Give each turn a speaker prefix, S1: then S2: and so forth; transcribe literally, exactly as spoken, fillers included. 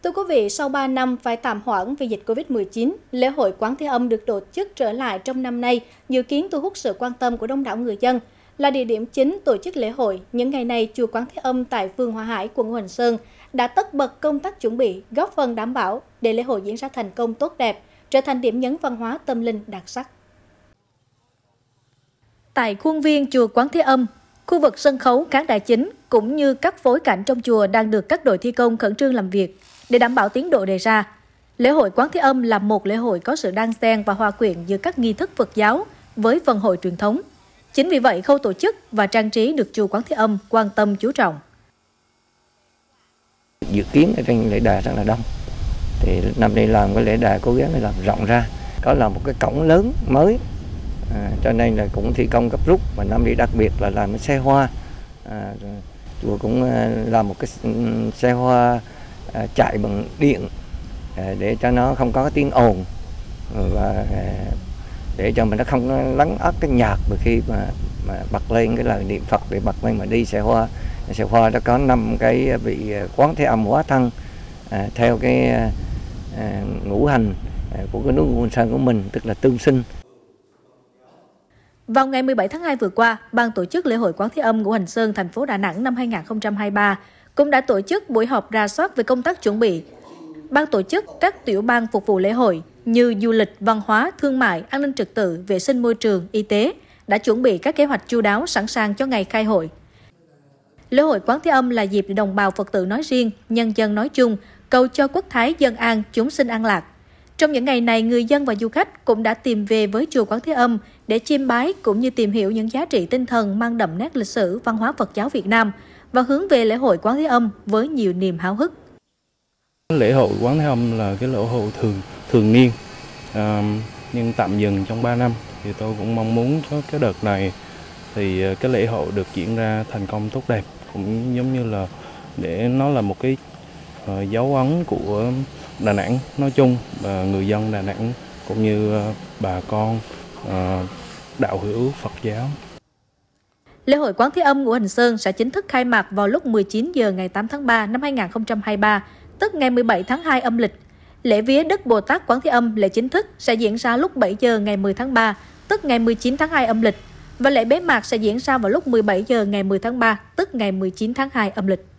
S1: Thưa quý vị, sau ba năm phải tạm hoãn vì dịch Covid mười chín, lễ hội Quán Thế Âm được tổ chức trở lại trong năm nay, dự kiến thu hút sự quan tâm của đông đảo người dân. Là địa điểm chính tổ chức lễ hội, những ngày này, chùa Quán Thế Âm tại phường Hòa Hải, quận Ngũ Hành Sơn đã tất bật công tác chuẩn bị, góp phần đảm bảo để lễ hội diễn ra thành công tốt đẹp, trở thành điểm nhấn văn hóa tâm linh đặc sắc. Tại khuôn viên chùa Quán Thế Âm, khu vực sân khấu khán đài chính cũng như các phối cảnh trong chùa đang được các đội thi công khẩn trương làm việc để đảm bảo tiến độ đề ra. Lễ hội Quán Thế Âm là một lễ hội có sự đan xen và hòa quyện giữa các nghi thức Phật giáo với phần hội truyền thống. Chính vì vậy, khâu tổ chức và trang trí được chùa Quán Thế Âm quan tâm chú trọng.
S2: Dự kiến ở trên lễ đài rất là đông. Thì năm nay làm cái lễ đài cố gắng làm rộng ra, có là một cái cổng lớn mới, à, cho nên là cũng thi công gấp rút. Và năm nay đặc biệt là làm cái xe hoa, à, chùa cũng làm một cái xe hoa à, chạy bằng điện à, để cho nó không có tiếng ồn và à, để cho mình nó không lắng át cái nhạc mà khi mà, mà bật lên cái lời niệm Phật để bật lên mà đi xe hoa. Xe hoa nó có năm cái vị Quán Thế Âm hóa thân à, theo cái à, ngũ hành à, của cái nước Ngũ Hành Sơn của mình, tức là tương sinh.
S1: Vào ngày mười bảy tháng hai vừa qua, ban tổ chức lễ hội Quán Thế Âm Ngũ Hành Sơn thành phố Đà Nẵng năm hai nghìn không trăm hai mươi ba cũng đã tổ chức buổi họp rà soát về công tác chuẩn bị. Ban tổ chức các tiểu ban phục vụ lễ hội như du lịch, văn hóa, thương mại, an ninh trật tự, vệ sinh môi trường, y tế đã chuẩn bị các kế hoạch chu đáo sẵn sàng cho ngày khai hội. Lễ hội Quán Thế Âm là dịp để đồng bào Phật tử nói riêng, nhân dân nói chung, cầu cho quốc thái dân an, chúng sinh an lạc. Trong những ngày này, người dân và du khách cũng đã tìm về với chùa Quán Thế Âm để chiêm bái cũng như tìm hiểu những giá trị tinh thần mang đậm nét lịch sử văn hóa Phật giáo Việt Nam và hướng về lễ hội Quán Thế Âm với nhiều niềm háo hức.
S3: Lễ hội Quán Thế Âm là cái lễ hội thường thường niên, à, nhưng tạm dừng trong ba năm. Thì tôi cũng mong muốn cho cái đợt này thì cái lễ hội được diễn ra thành công tốt đẹp, cũng giống như là để nó là một cái uh, dấu ấn của Đà Nẵng nói chung và người dân Đà Nẵng cũng như uh, bà con uh, đạo hữu Phật giáo.
S1: Lễ hội Quán Thế Âm Ngũ Hành Sơn sẽ chính thức khai mạc vào lúc mười chín giờ ngày tám tháng ba năm hai nghìn không trăm hai mươi ba, tức ngày mười bảy tháng hai âm lịch. Lễ vía Đức Bồ Tát Quán Thế Âm lễ chính thức sẽ diễn ra lúc bảy giờ ngày mười tháng ba, tức ngày mười chín tháng hai âm lịch. Và lễ bế mạc sẽ diễn ra vào lúc mười bảy giờ ngày mười tháng ba, tức ngày mười chín tháng hai âm lịch.